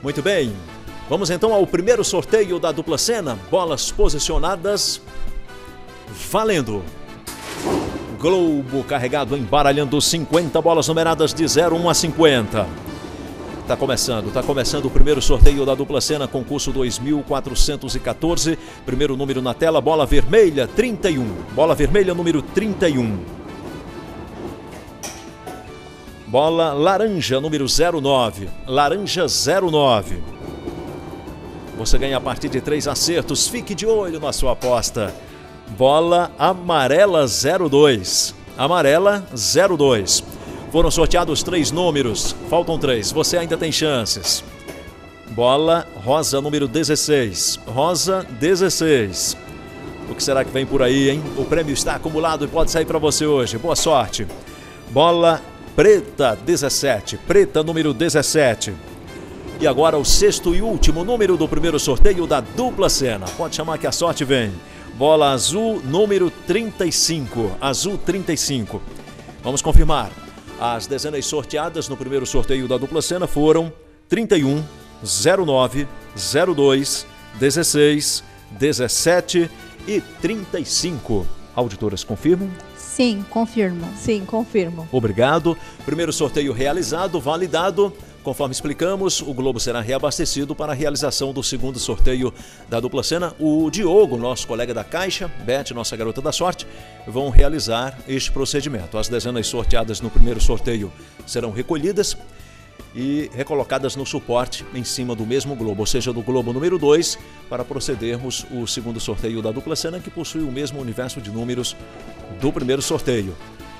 Muito bem, vamos então ao primeiro sorteio da dupla cena. Bolas posicionadas, valendo. Globo carregado, embaralhando 50 bolas numeradas de 01 a 50. Tá começando o primeiro sorteio da dupla cena, concurso 2414. Primeiro número na tela, bola vermelha 31. Bola vermelha número 31. Bola laranja número 09. Laranja 09. Você ganha a partir de 3 acertos. Fique de olho na sua aposta. Bola amarela 02. Amarela 02. Foram sorteados 3 números, faltam 3, você ainda tem chances. Bola rosa número 16, rosa 16. O que será que vem por aí, hein? O prêmio está acumulado e pode sair para você hoje, boa sorte. Bola preta 17, preta número 17. E agora o sexto e último número do primeiro sorteio da dupla cena, pode chamar que a sorte vem. Bola azul número 35, azul 35. Vamos confirmar. As dezenas sorteadas no primeiro sorteio da dupla cena foram 31, 09, 02, 16, 17 e 35. Auditoras confirmam? Sim, confirmo. Sim, confirmo. Obrigado. Primeiro sorteio realizado, validado. Conforme explicamos, o Globo será reabastecido para a realização do segundo sorteio da dupla cena. O Diogo, nosso colega da Caixa, Beth, nossa garota da sorte, vão realizar este procedimento. As dezenas sorteadas no primeiro sorteio serão recolhidas e recolocadas no suporte em cima do mesmo globo, ou seja, do globo número 2, para procedermos o segundo sorteio da dupla cena, que possui o mesmo universo de números do primeiro sorteio.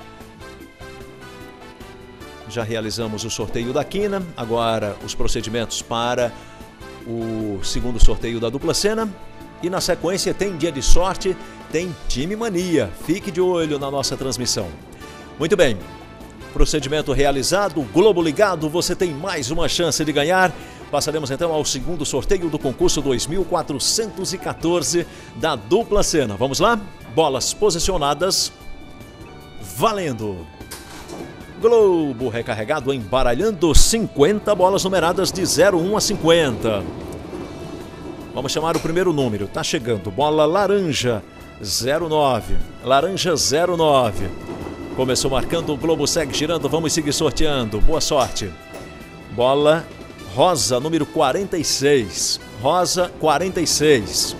Já realizamos o sorteio da quina, agora os procedimentos para o segundo sorteio da dupla cena. E na sequência tem dia de sorte, tem time mania. Fique de olho na nossa transmissão. Muito bem, procedimento realizado, Globo ligado, você tem mais uma chance de ganhar. Passaremos então ao segundo sorteio do concurso 2414 da dupla cena. Vamos lá? Bolas posicionadas, valendo! Globo recarregado, embaralhando 50 bolas numeradas de 01 a 50. Vamos chamar o primeiro número, tá chegando. Bola laranja 09. Laranja 09. Começou marcando, o Globo segue girando, vamos seguir sorteando. Boa sorte. Bola rosa número 46. Rosa 46.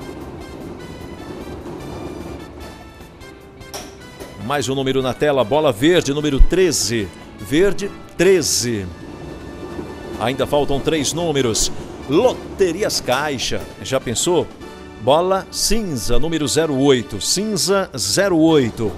Mais um número na tela, bola verde, número 13. Verde, 13. Ainda faltam 3 números. Loterias Caixa, já pensou? Bola cinza, número 08. Cinza, 08.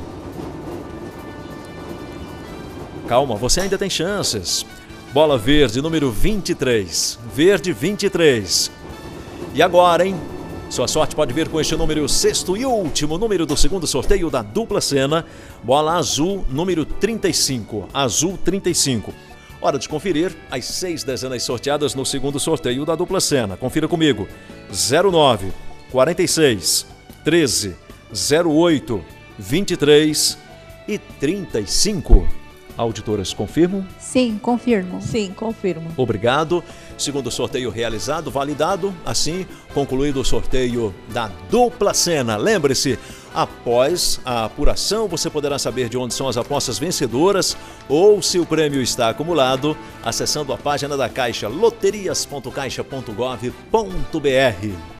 Calma, você ainda tem chances. Bola verde, número 23. Verde, 23. E agora, hein? Sua sorte pode vir com este número, o sexto e último número do segundo sorteio da dupla cena. Bola azul, número 35. Azul 35. Hora de conferir as 6 dezenas sorteadas no segundo sorteio da dupla cena. Confira comigo. 09, 46, 13, 08, 23 e 35. Auditoras confirmam? Sim, confirmo. Sim, confirmo. Obrigado. Segundo sorteio realizado, validado. Assim, concluído o sorteio da dupla cena. Lembre-se, após a apuração, você poderá saber de onde são as apostas vencedoras ou se o prêmio está acumulado, acessando a página da Caixa, loterias.caixa.gov.br.